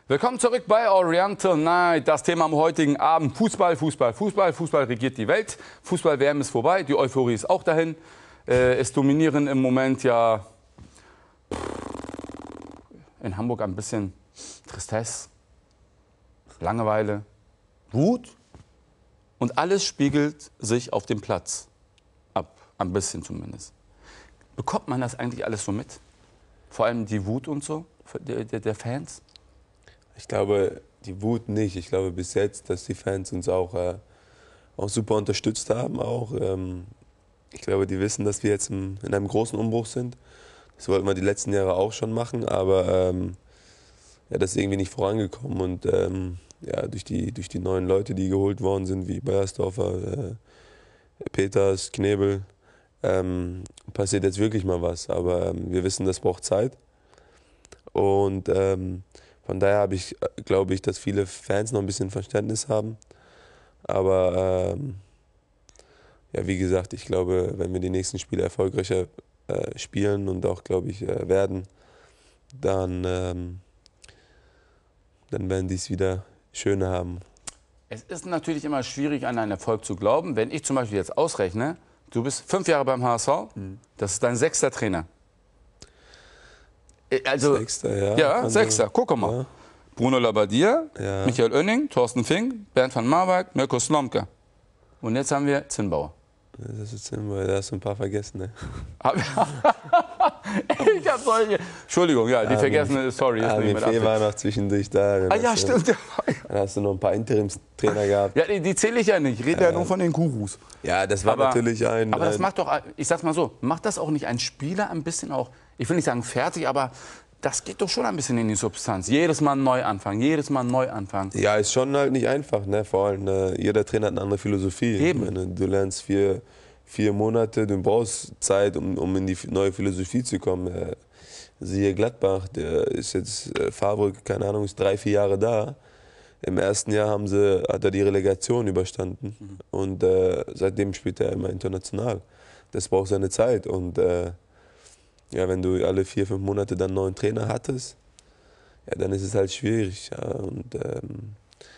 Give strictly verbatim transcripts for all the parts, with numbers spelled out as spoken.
Willkommen zurück bei Oriental Night. Das Thema am heutigen Abend: Fußball, Fußball, Fußball. Fußball regiert die Welt. Fußball-W M ist vorbei. Die Euphorie ist auch dahin. Äh, es dominieren im Moment ja in Hamburg ein bisschen Tristesse, Langeweile, Wut. Und alles spiegelt sich auf dem Platz ab. Ein bisschen zumindest. Bekommt man das eigentlich alles so mit? Vor allem die Wut und so der, der, der Fans? Ich glaube, die Wut nicht. Ich glaube bis jetzt, dass die Fans uns auch, äh, auch super unterstützt haben. Auch, ähm, ich glaube, die wissen, dass wir jetzt im, in einem großen Umbruch sind. Das wollten wir die letzten Jahre auch schon machen, aber ähm, ja, das ist irgendwie nicht vorangekommen. Und ähm, ja, durch, die, durch die neuen Leute, die geholt worden sind, wie Beiersdorfer, äh, Peters, Knebel, ähm, passiert jetzt wirklich mal was. Aber ähm, wir wissen, das braucht Zeit. Und ähm, von daher habe ich, glaube ich, dass viele Fans noch ein bisschen Verständnis haben. Aber ähm, ja, wie gesagt, ich glaube, wenn wir die nächsten Spiele erfolgreicher äh, spielen und auch, glaube ich, äh, werden, dann, ähm, dann werden die es wieder schöner haben. Es ist natürlich immer schwierig, an einen Erfolg zu glauben. Wenn ich zum Beispiel jetzt ausrechne, du bist fünf Jahre beim H S V, mhm. das ist dein sechster Trainer. Also, Sechster, ja. Ja, Sechster. Guck mal. Ja. Bruno Labbadia, ja. Michael Oenning, Thorsten Fink, Bernd van Marwijk, Mirko Slomka. Und jetzt haben wir Zinnbauer. Das ist Zinnbauer, da hast du ein paar vergessen, ne? Ich hab solche. Entschuldigung, ja, die vergessene, sorry. Ja, M F war noch zwischendurch da. Ah ja, stimmt. Dann, dann hast du noch ein paar Interimstrainer gehabt. Ja, die, die zähle ich ja nicht. Ich rede ja. ja nur von den Gurus. Ja, das war aber, natürlich ein... Aber das ein, macht doch, ich sag's mal so, macht das auch nicht ein Spieler ein bisschen auch, ich will nicht sagen fertig, aber das geht doch schon ein bisschen in die Substanz. Jedes Mal neu anfangen, jedes Mal neu anfangen. Ja, ist schon halt nicht einfach, ne? Vor allem, äh, jeder Trainer hat eine andere Philosophie. Eben. Ich meine, du lernst vier, vier Monate, du brauchst Zeit, um, um in die neue Philosophie zu kommen. Äh, siehe Gladbach, der ist jetzt, äh, Favre, keine Ahnung, ist drei, vier Jahre da. Im ersten Jahr haben sie, hat er die Relegation überstanden. Mhm. Und äh, seitdem spielt er immer international. Das braucht seine Zeit. Und äh, ja, wenn du alle vier, fünf Monate dann einen neuen Trainer hattest, ja, dann ist es halt schwierig. Ja. Und, ähm,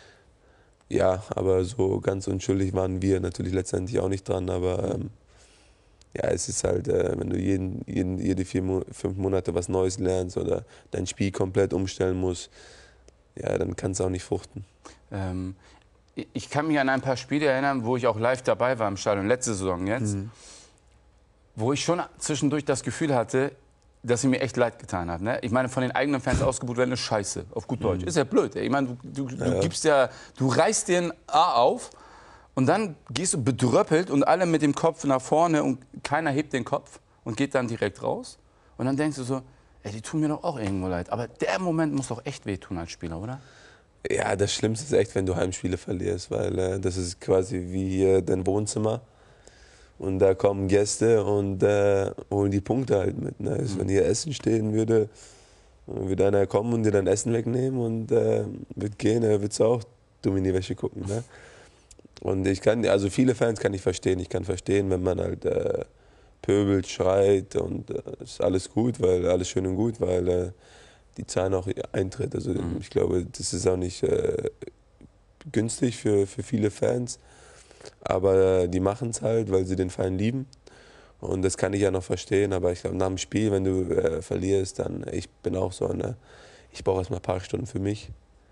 ja, aber so ganz unschuldig waren wir natürlich letztendlich auch nicht dran. Aber ähm, ja, es ist halt, äh, wenn du jeden, jeden, jede vier, fünf Monate was Neues lernst oder dein Spiel komplett umstellen musst, ja, dann kann es auch nicht fruchten. Ähm, ich kann mich an ein paar Spiele erinnern, wo ich auch live dabei war im Stadion, letzte Saison jetzt. Mhm. Wo ich schon zwischendurch das Gefühl hatte, dass sie mir echt leid getan hat. Ne? Ich meine, von den eigenen Fans ausgebucht werden ist scheiße, auf gut Deutsch. Mhm. Ist ja blöd. Ey. Ich meine, du, du, du, ja. gibst ja, du reißt dir ein A auf und dann gehst du bedröppelt und alle mit dem Kopf nach vorne und keiner hebt den Kopf und geht dann direkt raus. Und dann denkst du so, ey, die tun mir doch auch irgendwo leid. Aber der Moment muss doch echt wehtun als Spieler, oder? Ja, das Schlimmste ist echt, wenn du Heimspiele verlierst, weil äh, das ist quasi wie hier dein Wohnzimmer. Und da kommen Gäste und äh, holen die Punkte halt mit. Ne? Also, mhm. Wenn hier Essen stehen würde, würde einer kommen und dir dein Essen wegnehmen und äh, wird gehen, er wird auch dumm in die Wäsche gucken. Ne? Und ich kann, also viele Fans kann ich verstehen. Ich kann verstehen, wenn man halt äh, pöbelt, schreit und äh, ist alles gut, weil alles schön und gut, weil äh, die zahlen auch Eintritt. Also mhm. ich glaube, das ist auch nicht äh, günstig für, für viele Fans. Aber die machen es halt, weil sie den Verein lieben. Und das kann ich ja noch verstehen. Aber ich glaube, nach dem Spiel, wenn du äh, verlierst, dann, ich bin auch so, ne, ich brauche erstmal ein paar Stunden für mich.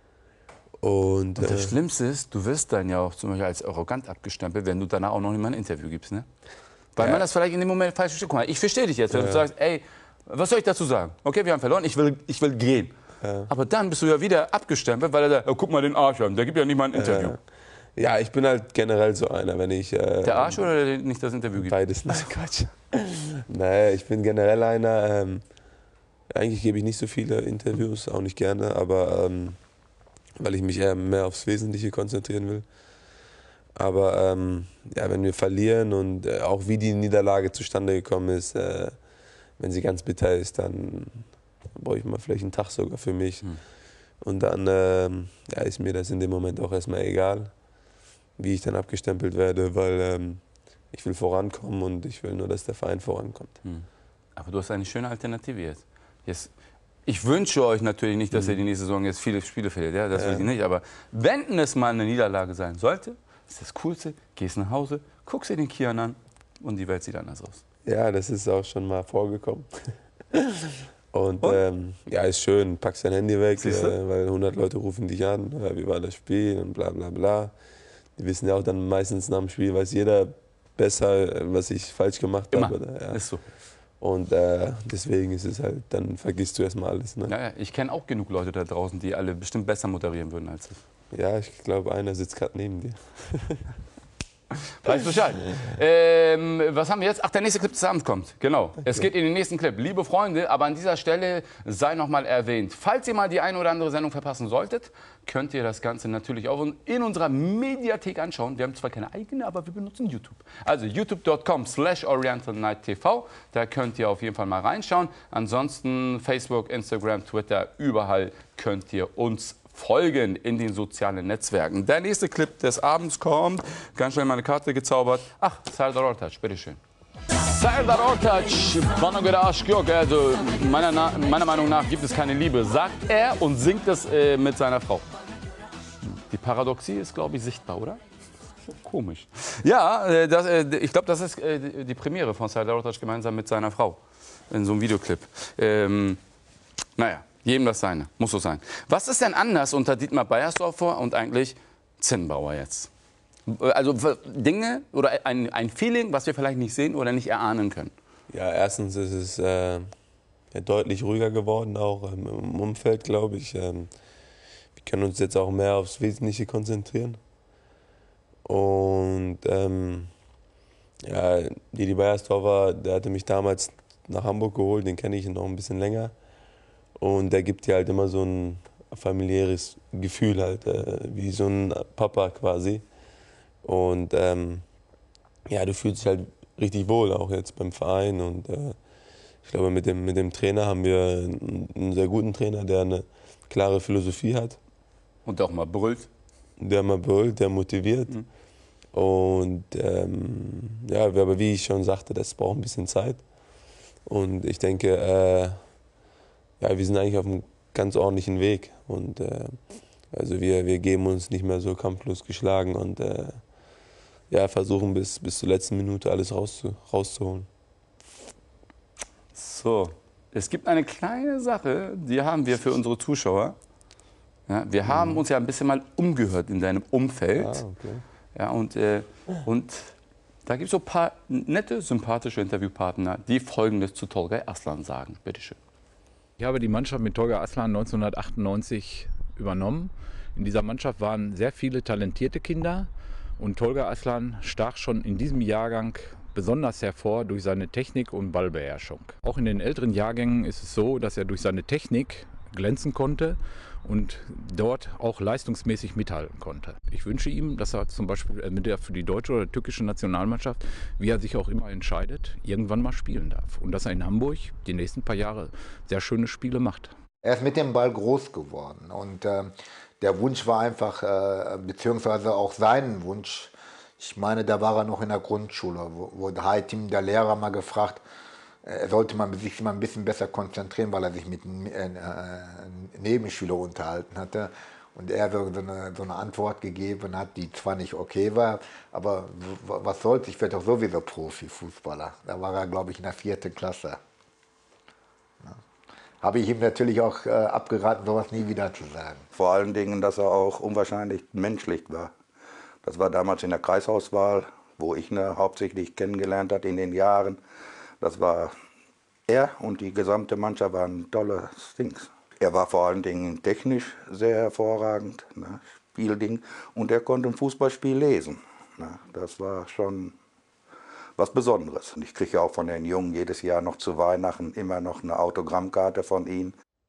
Und, Und das äh, Schlimmste ist, du wirst dann ja auch zum Beispiel als arrogant abgestempelt, wenn du danach auch noch nicht mal ein Interview gibst. Ne? Weil ja. man das vielleicht in dem Moment falsch versteht. Guck mal, ich verstehe dich jetzt, wenn ja. du sagst, ey, was soll ich dazu sagen? Okay, wir haben verloren, ich will, ich will gehen. Ja. Aber dann bist du ja wieder abgestempelt, weil er sagt, oh, guck mal den Arsch an, der gibt ja nicht mal ein Interview. Ja. Ja, ich bin halt generell so einer, wenn ich... Äh, der Arsch oder der nicht das Interview gibt? Beides nicht. Quatsch. Naja, ich bin generell einer, ähm, eigentlich gebe ich nicht so viele Interviews, auch nicht gerne, aber ähm, weil ich mich eher mehr aufs Wesentliche konzentrieren will. Aber ähm, ja, wenn wir verlieren und äh, auch wie die Niederlage zustande gekommen ist, äh, wenn sie ganz bitter ist, dann brauche ich mal vielleicht einen Tag sogar für mich. Hm. Und dann äh, ja, ist mir das in dem Moment auch erstmal egal, wie ich dann abgestempelt werde, weil ähm, ich will vorankommen und ich will nur, dass der Verein vorankommt. Hm. Aber du hast eine schöne Alternative jetzt. jetzt. Ich wünsche euch natürlich nicht, dass ihr die nächste Saison jetzt viele Spiele verliert, ja, das will ich nicht. Aber wenn es mal eine Niederlage sein sollte, ist das Coolste, gehst nach Hause, guckst dir den Kian an und die Welt sieht anders aus. Ja, das ist auch schon mal vorgekommen. Und, Und? Ähm, ja, ist schön, packst dein Handy weg, Siehste? äh, weil hundert Leute rufen dich an, ja, wie war das Spiel und bla bla bla. Die wissen ja auch dann meistens nach dem Spiel, weiß jeder besser, was ich falsch gemacht Immer, habe. Oder, ja. ist so. Und äh, deswegen ist es halt, dann vergisst du erstmal alles. Ne? Ja, ja, ich kenne auch genug Leute da draußen, die alle bestimmt besser moderieren würden als ich. Ja, ich glaube, einer sitzt gerade neben dir. Weiß Bescheid. Ähm, was haben wir jetzt? Ach, der nächste Clip des Abends kommt. Genau. Es geht in den nächsten Clip. Liebe Freunde, aber an dieser Stelle sei noch mal erwähnt, falls ihr mal die eine oder andere Sendung verpassen solltet, könnt ihr das Ganze natürlich auch in unserer Mediathek anschauen. Wir haben zwar keine eigene, aber wir benutzen YouTube. Also youtube punkt com slash oriental night t v. Da könnt ihr auf jeden Fall mal reinschauen. Ansonsten Facebook, Instagram, Twitter, überall könnt ihr uns folgen in den sozialen Netzwerken. Der nächste Clip des Abends kommt. Ganz schnell meine Karte gezaubert. Ach, Serdar Ortaç, bitteschön. Serdar Ortaç, bana göre aşk yok. Also meiner, meiner Meinung nach gibt es keine Liebe, sagt er und singt es äh, mit seiner Frau. Die Paradoxie ist, glaube ich, sichtbar, oder? Komisch. Ja, äh, das, äh, ich glaube, das ist äh, die Premiere von Serdar Ortaç gemeinsam mit seiner Frau in so einem Videoclip. Ähm, naja. Jedem das Seine, muss so sein. Was ist denn anders unter Dietmar Beiersdorfer und eigentlich Zinnbauer jetzt? Also Dinge oder ein, ein Feeling, was wir vielleicht nicht sehen oder nicht erahnen können. Ja, erstens ist es äh, ja, deutlich ruhiger geworden, auch ähm, im Umfeld, glaube ich. Ähm, wir können uns jetzt auch mehr aufs Wesentliche konzentrieren. Und ähm, ja, Didi Beiersdorfer, der hatte mich damals nach Hamburg geholt, den kenne ich noch ein bisschen länger. Und der gibt dir halt immer so ein familiäres Gefühl, halt, äh, wie so ein Papa quasi. Und ähm, ja, du fühlst dich halt richtig wohl, auch jetzt beim Verein. Und äh, ich glaube, mit dem, mit dem Trainer haben wir einen, einen sehr guten Trainer, der eine klare Philosophie hat. Und auch mal brüllt. Der mal brüllt, der motiviert. Mhm. Und ähm, ja, aber wie ich schon sagte, das braucht ein bisschen Zeit. Und ich denke, äh, ja, wir sind eigentlich auf einem ganz ordentlichen Weg und äh, also wir, wir geben uns nicht mehr so kampflos geschlagen und äh, ja, versuchen bis, bis zur letzten Minute alles rauszu, rauszuholen. So, es gibt eine kleine Sache, die haben wir für unsere Zuschauer. Ja, wir haben mhm. uns ja ein bisschen mal umgehört in deinem Umfeld. Ah, okay. Ja, und, äh, und da gibt es so ein paar nette, sympathische Interviewpartner, die Folgendes zu Tolga Aslan sagen. Bitte schön. Ich habe die Mannschaft mit Tolga Aslan neunzehnhundertachtundneunzig übernommen. In dieser Mannschaft waren sehr viele talentierte Kinder und Tolga Aslan stach schon in diesem Jahrgang besonders hervor durch seine Technik und Ballbeherrschung. Auch in den älteren Jahrgängen ist es so, dass er durch seine Technik glänzen konnte und dort auch leistungsmäßig mithalten konnte. Ich wünsche ihm, dass er zum Beispiel für die deutsche oder türkische Nationalmannschaft, wie er sich auch immer entscheidet, irgendwann mal spielen darf. Und dass er in Hamburg die nächsten paar Jahre sehr schöne Spiele macht. Er ist mit dem Ball groß geworden und äh, der Wunsch war einfach, äh, beziehungsweise auch sein Wunsch, ich meine, da war er noch in der Grundschule, wo, wo hat ihm der Lehrer mal gefragt, er sollte man sich mal ein bisschen besser konzentrieren, weil er sich mit einem äh, Nebenschüler unterhalten hatte. Und er so eine, so eine Antwort gegeben hat, die zwar nicht okay war, aber was soll's, ich werde doch sowieso Profifußballer. Da war er, glaube ich, in der vierten Klasse. Ja. Habe ich ihm natürlich auch äh, abgeraten, sowas nie wieder zu sagen. Vor allen Dingen, dass er auch unwahrscheinlich menschlich war. Das war damals in der Kreisauswahl, wo ich ihn hauptsächlich kennengelernt habe in den Jahren. Das war er und die gesamte Mannschaft waren tolle Dings. Er war vor allen Dingen technisch sehr hervorragend, ne, Spielding, und er konnte ein Fußballspiel lesen. Ne, das war schon was Besonderes. Und ich kriege ja auch von den Jungen jedes Jahr noch zu Weihnachten immer noch eine Autogrammkarte von ihm.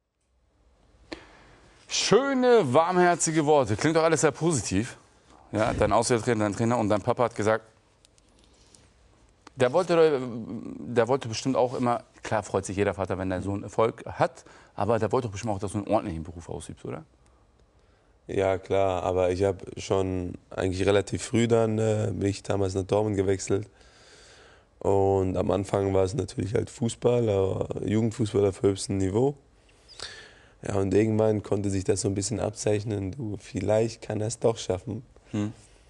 Schöne, warmherzige Worte. Klingt doch alles sehr positiv. Ja, dein Auswärtstrainer, dein Trainer und dein Papa hat gesagt, Der wollte, der wollte bestimmt auch immer, klar freut sich jeder Vater, wenn der Sohn Erfolg hat, aber der wollte doch bestimmt auch, dass du einen ordentlichen Beruf ausübst, oder? Ja, klar, aber ich habe schon eigentlich relativ früh dann, äh, bin ich damals nach Dortmund gewechselt. Und am Anfang war es natürlich halt Fußball, aber Jugendfußball auf höchstem Niveau. Ja, und irgendwann konnte sich das so ein bisschen abzeichnen, du, vielleicht kann er es doch schaffen. Hm.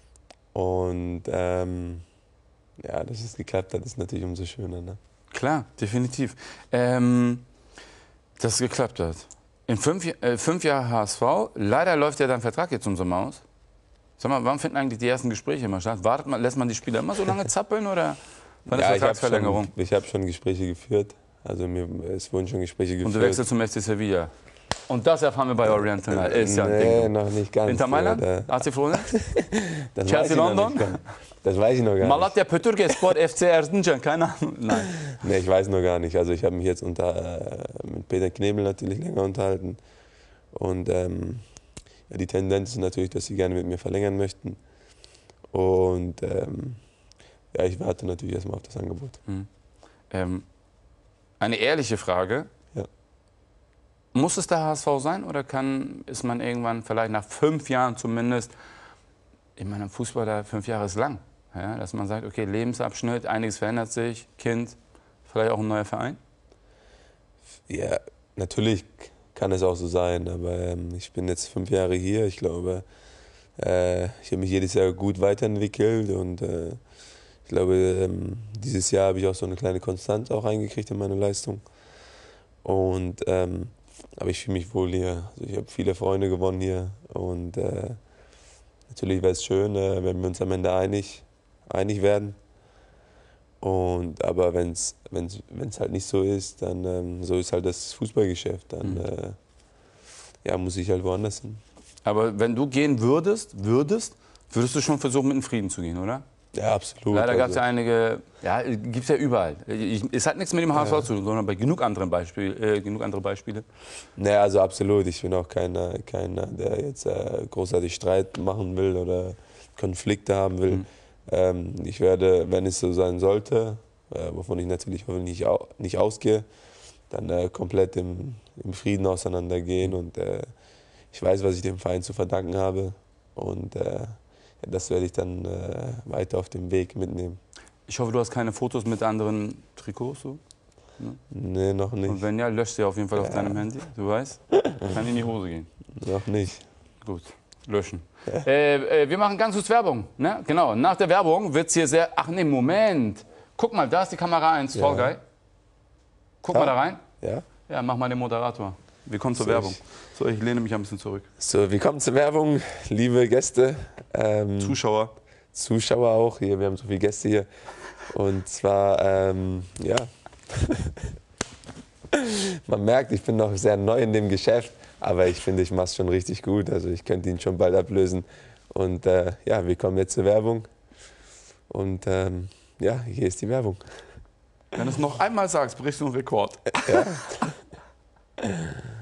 Und ähm, ja, dass es geklappt hat, ist natürlich umso schöner. Ne? Klar, definitiv. Ähm, dass es geklappt hat. In fünf, äh, fünf Jahren H S V, leider läuft ja dein Vertrag jetzt zum Sommer aus. Sag mal, wann finden eigentlich die ersten Gespräche immer statt? Wartet man, lässt man die Spieler immer so lange zappeln oder wann ist Ja, ich habe Vertragsverlängerung? schon, ich hab schon Gespräche geführt. Also mir, es wurden schon Gespräche geführt. Und du wechselst zum F C Sevilla. Und das erfahren wir bei Orient tonight. Ist ja ein nee, Ding. noch nicht ganz. Inter Mailand? Ja, A C Florenz? das Chelsea weiß ich noch London? nicht ganz. Das weiß ich noch gar nicht. Malatya Pötürkespor, F C Erzincan, keine Ahnung. Nein. Nee, ich weiß noch gar nicht. Also ich habe mich jetzt unter, äh, mit Peter Knebel natürlich länger unterhalten. Und ähm, ja, die Tendenz ist natürlich, dass sie gerne mit mir verlängern möchten. Und ähm, ja, ich warte natürlich erstmal auf das Angebot. Hm. Ähm, eine ehrliche Frage. Ja. Muss es der H S V sein oder kann, ist man irgendwann vielleicht nach fünf Jahren zumindest, ich meine, Fußball, da fünf Jahre ist lang, ja, dass man sagt, okay, Lebensabschnitt, einiges verändert sich, Kind, vielleicht auch ein neuer Verein? Ja, natürlich kann es auch so sein, aber ähm, ich bin jetzt fünf Jahre hier. Ich glaube, äh, ich habe mich jedes Jahr gut weiterentwickelt und äh, ich glaube, ähm, dieses Jahr habe ich auch so eine kleine Konstanz auch eingekriegt in meine Leistung. Und, ähm, aber ich fühle mich wohl hier. Also ich habe viele Freunde gewonnen hier und äh, natürlich wäre es schön, äh, wenn wir uns am Ende einig, einig werden. Und, aber wenn es halt nicht so ist, dann ähm, so ist halt das Fußballgeschäft. Dann Mhm. äh, ja, muss ich halt woanders hin. Aber wenn du gehen würdest, würdest, würdest du schon versuchen, mit in Frieden zu gehen, oder? Ja, absolut. Leider gab es also, ja einige, ja, gibt es ja überall. Ich, es hat nichts mit dem H S V zu tun, sondern bei genug anderen Beispiel, äh, genug andere Beispiele. ne, also absolut. Ich bin auch keiner, keiner der jetzt äh, großartig Streit machen will oder Konflikte haben will. Mhm. Ähm, ich werde, wenn es so sein sollte, äh, wovon ich natürlich hoffentlich nicht, au nicht ausgehe, dann äh, komplett im, im Frieden auseinandergehen. Und äh, ich weiß, was ich dem Verein zu verdanken habe. Und äh, ja, das werde ich dann äh, weiter auf dem Weg mitnehmen. Ich hoffe, du hast keine Fotos mit anderen Trikots. So. Nee, noch nicht. Und wenn ja, lösch sie auf jeden Fall auf Ja. deinem Handy. Du weißt, kann in die Hose gehen. Noch nicht. Gut, löschen. Äh, äh, wir machen ganz kurz Werbung. Ne? Genau, nach der Werbung wird es hier sehr... Ach nee, Moment. Guck mal, da ist die Kamera eins, Ja. Fall Guy. Guck Da? mal da rein. Ja? Ja, mach mal den Moderator. Wir kommen zur So, Werbung. ich- So, ich lehne mich ein bisschen zurück. So, wir kommen zur Werbung, liebe Gäste. Ähm, Zuschauer. Zuschauer auch hier, wir haben so viele Gäste hier. Und zwar, ähm, ja, man merkt, ich bin noch sehr neu in dem Geschäft, aber ich finde, ich mache es schon richtig gut. Also ich könnte ihn schon bald ablösen. Und äh, ja, wir kommen jetzt zur Werbung. Und ähm, ja, hier ist die Werbung. Wenn du es noch einmal sagst, brichst du einen Rekord. Ja.